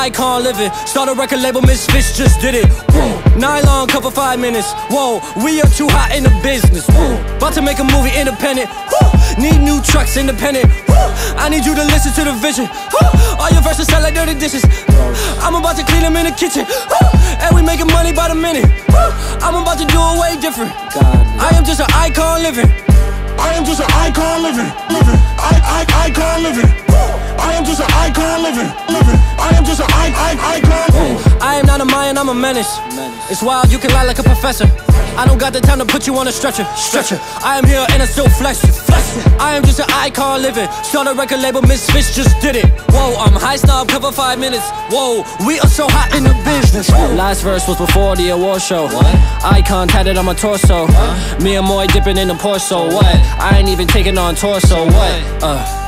icon living. Start a record label, Misfits just did it. Whoa. Nylon cover 5 minutes. Whoa, we are too hot in the business. Whoa. About to make a movie independent. Whoa. Need new trucks independent. Whoa. I need you to listen to the vision. Whoa. All your verses sound like dirty dishes. I'm about to clean them in the kitchen. And we making money by the minute. I'm about to do it way different. I am just an icon living. I am just an icon living. Icon living. I am just an icon living. I am just an icon living. I am not a Mayan, I'm a menace. It's wild, you can lie like a professor. I don't got the time to put you on a stretcher. I am here and I still flex. I am just an icon living. Start a record label, Misfits just did it. Whoa, I'm high snob, cover 5 minutes. Whoa, we are so hot in the business. Last verse was before the award show. Icon tatted on my torso. Me and Moy dipping in the Porso. What? I ain't even taking on torso. What?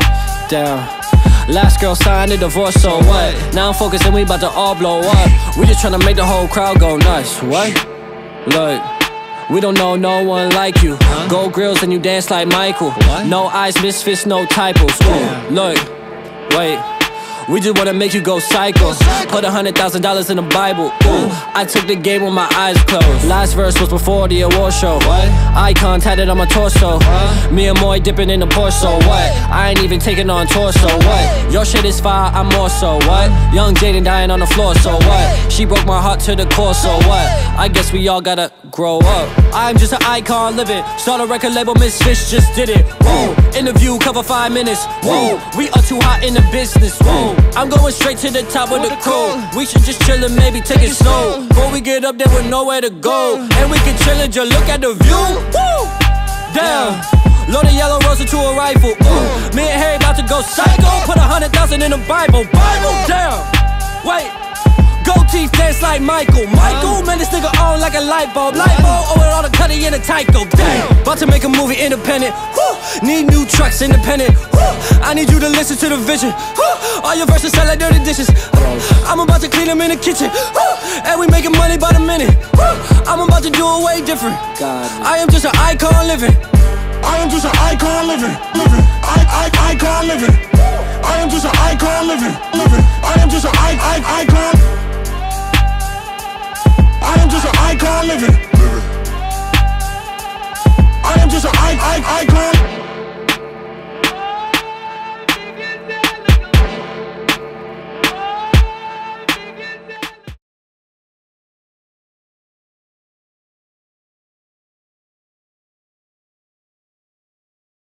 Damn. Last girl signed a divorce, so what? Now I'm focused and we about to all blow up. We just tryna make the whole crowd go nuts. What? Look, we don't know no one like you. Gold grills and you dance like Michael. No eyes, Misfits, no typos. Look, wait. We just wanna make you go psycho. Put $100,000 in the Bible. I took the game with my eyes closed. Last verse was before the award show. Icon tatted on my torso. Me and Moy dipping in the Porso. What? I ain't even taking on torso. What? Your shit is fire, I'm more so. What? Young Jaden dying on the floor. So what? She broke my heart to the core. So what? I guess we all gotta grow up. I'm just an icon living. Start a record label, Misfits just did it. Whoa. Interview cover 5 minutes. Whoa. We are too hot in the business. Whoa. I'm going straight to the top of the cold. We should just chill and maybe take it slow. Before we get up there with nowhere to go. And we can chill and just look at the view. Woo! Damn. Load a yellow rose into a rifle. Me and Harry about to go psycho. Put 100,000 in the Bible. Damn. Wait. Gold teeth dance like Michael. Man, this nigga on like a light bulb. Oh, with all the cutty and the Tyco. Damn. About to make a movie independent. Need new trucks independent. I need you to listen to the vision. All your verses sound like dirty dishes. I'm about to clean them in the kitchen. And we making money by the minute. I'm about to do it way different. I am just an icon living. I am just an icon living. Icon living. I am just an icon living. I am just an icon